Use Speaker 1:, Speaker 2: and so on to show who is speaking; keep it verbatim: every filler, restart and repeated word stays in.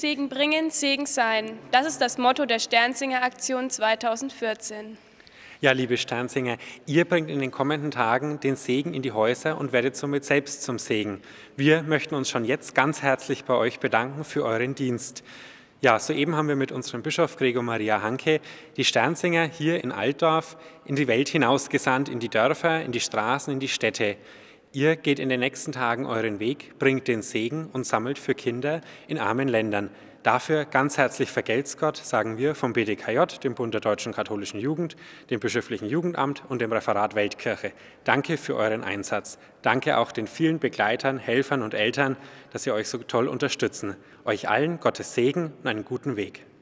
Speaker 1: Segen bringen, Segen sein. Das ist das Motto der Sternsinger Aktion zweitausendvierzehn.
Speaker 2: Ja, liebe Sternsinger, ihr bringt in den kommenden Tagen den Segen in die Häuser und werdet somit selbst zum Segen. Wir möchten uns schon jetzt ganz herzlich bei euch bedanken für euren Dienst. Ja, soeben haben wir mit unserem Bischof Gregor Maria Hanke die Sternsinger hier in Altdorf in die Welt hinausgesandt, in die Dörfer, in die Straßen, in die Städte. Ihr geht in den nächsten Tagen euren Weg, bringt den Segen und sammelt für Kinder in armen Ländern. Dafür ganz herzlich vergelt's Gott, sagen wir vom B D K J, dem Bund der Deutschen Katholischen Jugend, dem Bischöflichen Jugendamt und dem Referat Weltkirche. Danke für euren Einsatz. Danke auch den vielen Begleitern, Helfern und Eltern, dass sie euch so toll unterstützen. Euch allen Gottes Segen und einen guten Weg.